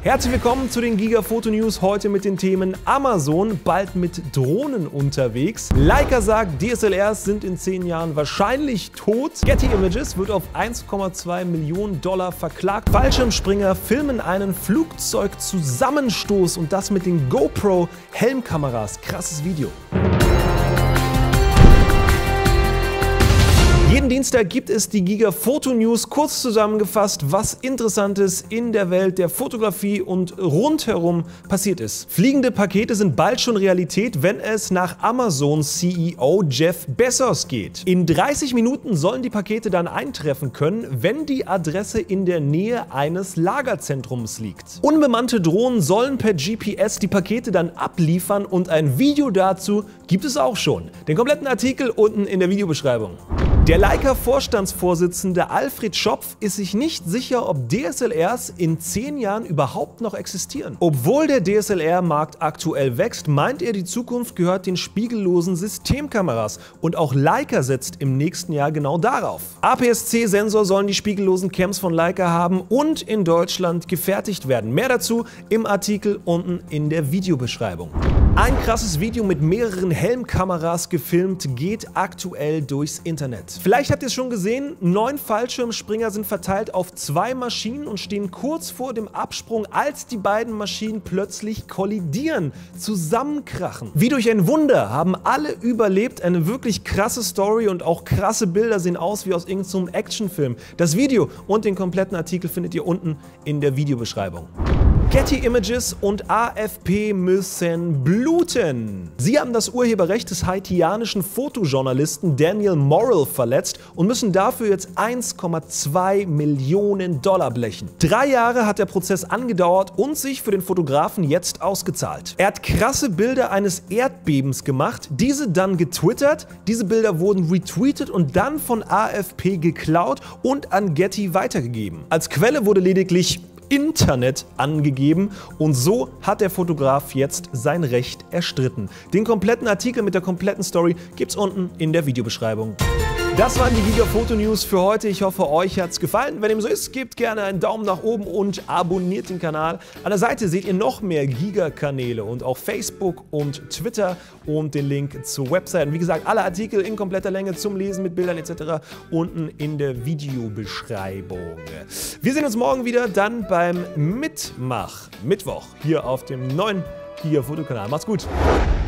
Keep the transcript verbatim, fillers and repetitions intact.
Herzlich willkommen zu den Giga Foto News, heute mit den Themen Amazon, bald mit Drohnen unterwegs. Leica sagt, D S L Rs sind in zehn Jahren wahrscheinlich tot. Getty Images wird auf eins Komma zwei Millionen Dollar verklagt. Fallschirmspringer filmen einen Flugzeugzusammenstoß und das mit den GoPro Helmkameras. Krasses Video. Jeden Dienstag gibt es die Giga Foto News, kurz zusammengefasst, was Interessantes in der Welt der Fotografie und rundherum passiert ist. Fliegende Pakete sind bald schon Realität, wenn es nach Amazon C E O Jeff Bezos geht. In dreißig Minuten sollen die Pakete dann eintreffen können, wenn die Adresse in der Nähe eines Lagerzentrums liegt. Unbemannte Drohnen sollen per G P S die Pakete dann abliefern und ein Video dazu gibt es auch schon. Den kompletten Artikel unten in der Videobeschreibung. Der Leica-Vorstandsvorsitzende Alfred Schopf ist sich nicht sicher, ob D S L Rs in zehn Jahren überhaupt noch existieren. Obwohl der D S L R-Markt aktuell wächst, meint er, die Zukunft gehört den spiegellosen Systemkameras und auch Leica setzt im nächsten Jahr genau darauf. A P S C-Sensor sollen die spiegellosen Cams von Leica haben und in Deutschland gefertigt werden. Mehr dazu im Artikel unten in der Videobeschreibung. Ein krasses Video mit mehreren Helmkameras gefilmt geht aktuell durchs Internet. Vielleicht habt ihr es schon gesehen, neun Fallschirmspringer sind verteilt auf zwei Maschinen und stehen kurz vor dem Absprung, als die beiden Maschinen plötzlich kollidieren, zusammenkrachen. Wie durch ein Wunder haben alle überlebt, eine wirklich krasse Story und auch krasse Bilder sehen aus wie aus irgendeinem Actionfilm. Das Video und den kompletten Artikel findet ihr unten in der Videobeschreibung. Getty Images und A F P müssen bluten. Sie haben das Urheberrecht des haitianischen Fotojournalisten Daniel Morrill verletzt und müssen dafür jetzt eins Komma zwei Millionen Dollar blechen. Drei Jahre hat der Prozess angedauert und sich für den Fotografen jetzt ausgezahlt. Er hat krasse Bilder eines Erdbebens gemacht, diese dann getwittert, diese Bilder wurden retweetet und dann von A F P geklaut und an Getty weitergegeben. Als Quelle wurde lediglich Internet angegeben und so hat der Fotograf jetzt sein Recht erstritten. Den kompletten Artikel mit der kompletten Story gibt's unten in der Videobeschreibung. Das waren die Giga Foto News für heute. Ich hoffe, euch hat's gefallen. Wenn dem so ist, gebt gerne einen Daumen nach oben und abonniert den Kanal. An der Seite seht ihr noch mehr Giga-Kanäle und auch Facebook und Twitter und den Link zur Website. Und wie gesagt, alle Artikel in kompletter Länge zum Lesen mit Bildern et cetera unten in der Videobeschreibung. Wir sehen uns morgen wieder, dann beim Mitmach Mittwoch hier auf dem neuen Giga Foto Kanal. Macht's gut!